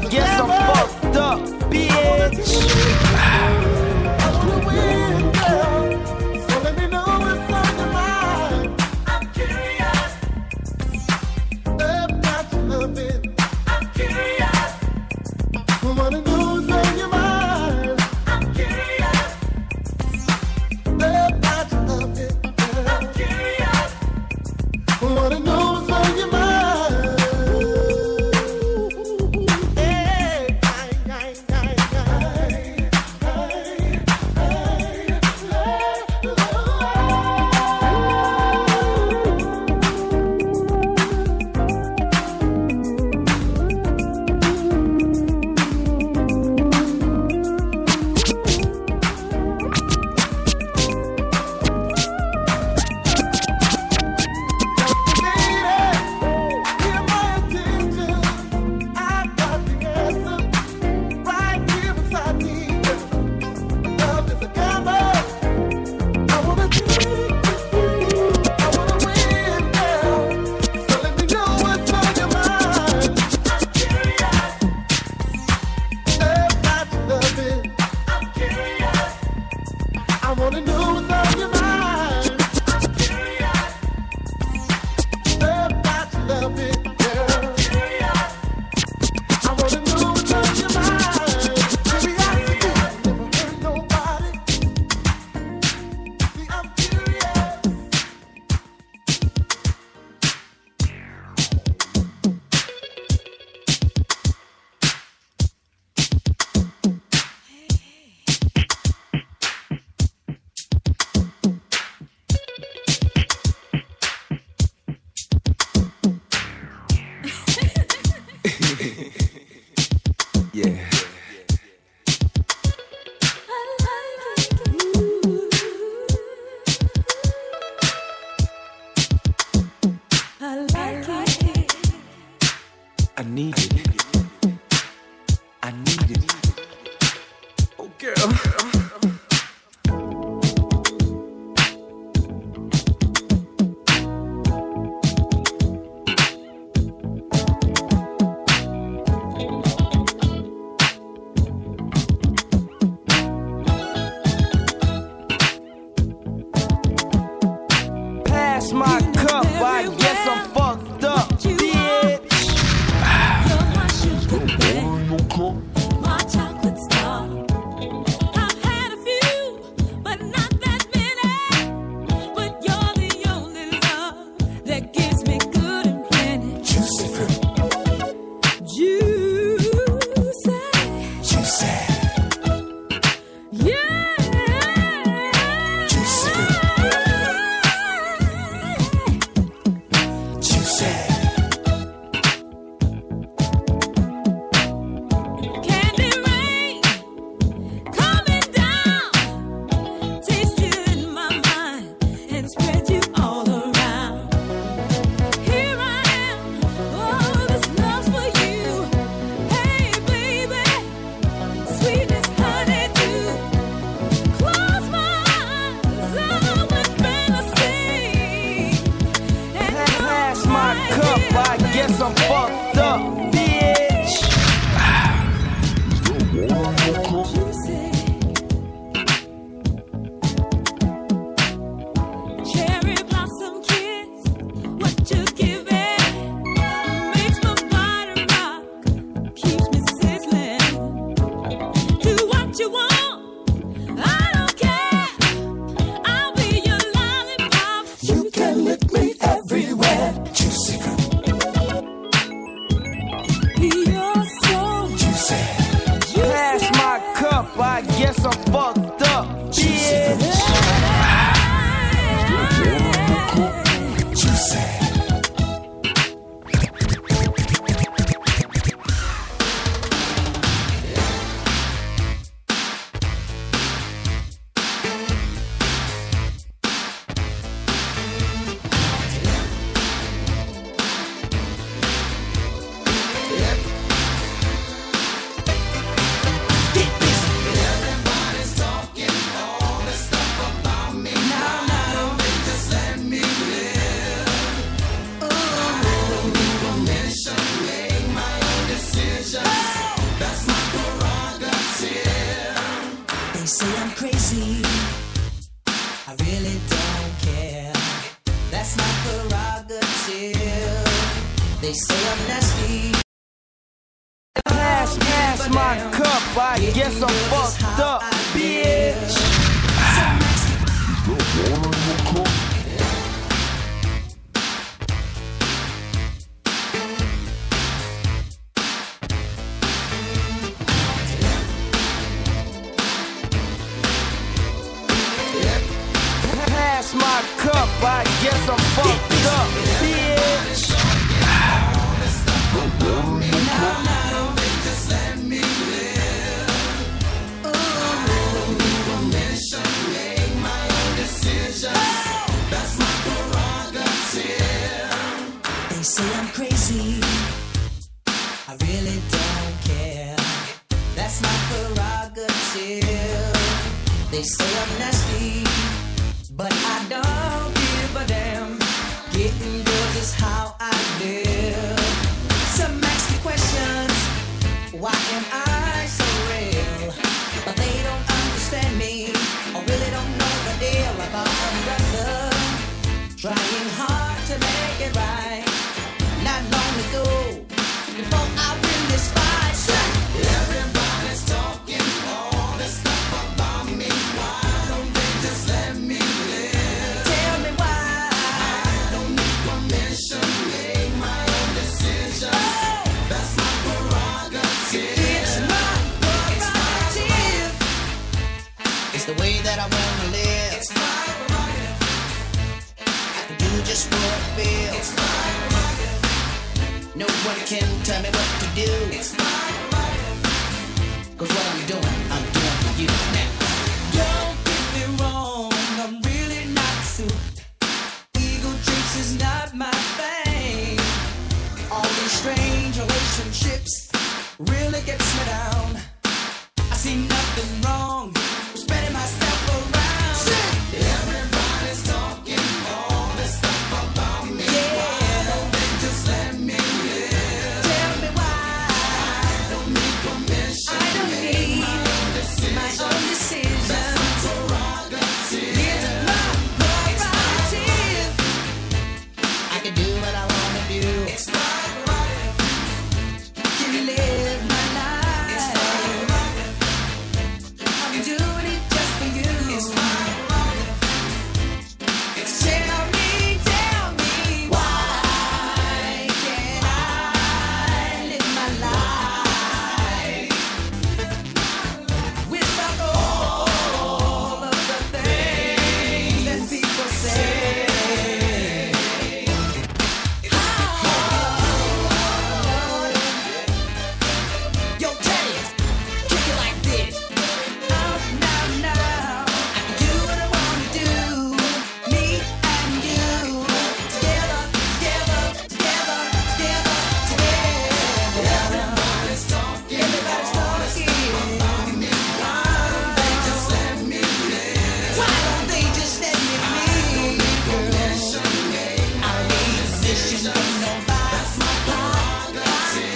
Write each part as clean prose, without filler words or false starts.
guess I'm fucked up, bitch. My cup, I guess I'm fucked up, bitch. You're my sugar bear, my chocolate star. I've had a few, but not that many. But you're the only love that gives me good and plenty. Juicy fruit. Juicy. Yeah. Guess I'm fucked up, bitch. Cherry blossom kiss, what you give it makes my body rock, keeps me sizzling. Do what you want, I don't care. I'll be your lollipop. You can lick me everywhere. Juicy fruit. Pass my cup, I guess I'm fucked up, bitch. Juicy. Everybody's talking all this stuff about crazy. I really don't care. That's my prerogative. They say I'm nasty. Pass my cup, I guess I'm fucked up, bitch. Pass my cup, I guess I'm fucked up, bitch. Just let me live. Permission, make my own decisions. That's my prerogative. They say I'm crazy. I really don't care. That's my prerogative. They say I'm nasty, but I don't give a damn. Getting girls is how I live. Some ask me questions. Why am I so real? But they don't understand me, or really don't know the deal about a brother trying hard to make it right. Not long ago, before I win this fight, Everybody's talking all this stuff about me. Why don't they just let me live? tell me why. I don't need permission, make my own decisions. That's my prerogative. It's my prerogative. It's the way that I wanna live. It's my prerogative. I can do just what I feel. It's my prerogative. Nobody can tell me what to do. It's my prerogative. 'Cause what I'm doing for you now. Don't get me wrong, I'm really not suited. Ego trips is not my thing. All these strange relationships really gets me down. I see nothing wrong with spreading myself around. Everybody's talking all this stuff about me. Why don't they just let me live? Tell me why. I don't need permission. I don't need my own decisions. That's my prerogative. It's my prerogative. I can do what I wanna do. It's my prerogative. Can live my life. It's my prerogative. I'm doing it just for you. It's my prerogative. It's Tell me why can't I live my life without all of the things that people say? Yo, Teddy, kick it like this. Now, I can do what I wanna do. Me and you, together. Everybody's talking Everybody's talking. about me. Why don't they just let me live? Why don't they just let me be? Permission, make I don't need permission from nobody. That's my prerogative.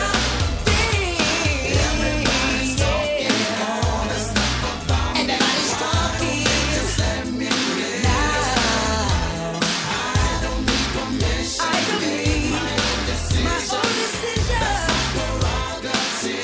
Everybody's talking all this stuff about me. Everybody's talking. Just let me live. Now, I don't need permission. I don't need My own my decisions. own decision. Prerogative.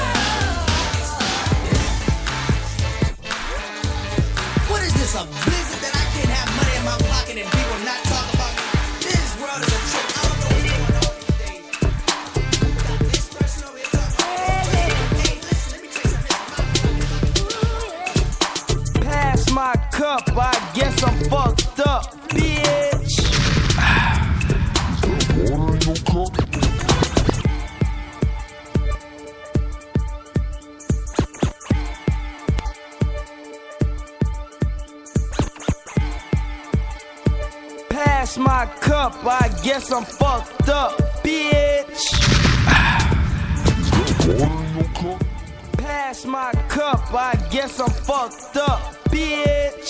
What is this, a blizzard that I can't have money in my pocket and people not talk about me? This world is a joke. I don't know what's going on these days. Got this person over here talking about this person. Hey, listen, let me tell you something. Pass my cup, I guess I'm fucked up, bitch. Pass my cup, I guess I'm fucked up, bitch. Pass my cup, I guess I'm fucked up, bitch.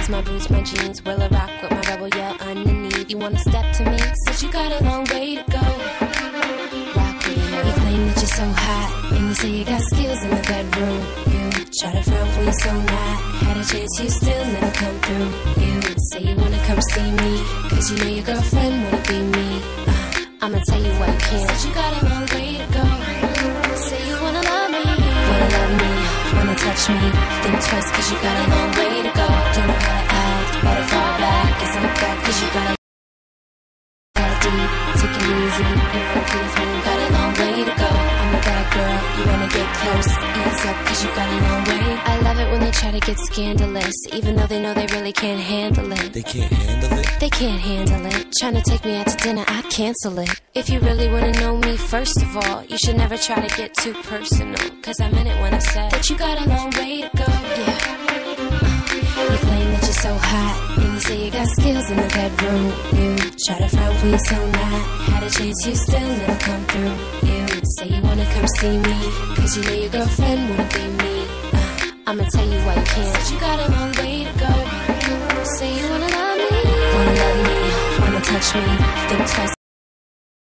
my boots, my jeans. Will I rock with my rebel yell underneath? You wanna step to me? Said you got a long way to go. Rock with me. You claim that you're so hot, and you say you got skills in the bedroom. You try to front when you're so not. Had a chance, you still never come through. You say you wanna come see me, cause you know your girlfriend wanna be me. I'ma tell you what you can't. Said you got a long way to go. Say you wanna love me, wanna touch me. Think twice cause you got a long way to go. Don't know how to act, or to fall back. It's not back cause you got a deep. Take it easy, you wanna please me. Got a long way to go. I'm a bad girl, you wanna get close. Ease up cause you got a long way. I love it when they try to get scandalous, even though they know they really can't handle it. They can't handle it? They can't handle it. Trying to take me out to dinner, I cancel it. If you really wanna know me, first of all, you should never try to get too personal, cause I meant it when I said that you got a long way to go. Yeah. You claim that you're so hot, and you say you got skills in the bedroom. You try to front when you're so not. Had a chance, you still never come through. You say you wanna come see me, cause you know your girlfriend wanna be me. I'ma tell you why you can't. Said you got a long way to go. Say you wanna love me, wanna touch me. Think twice.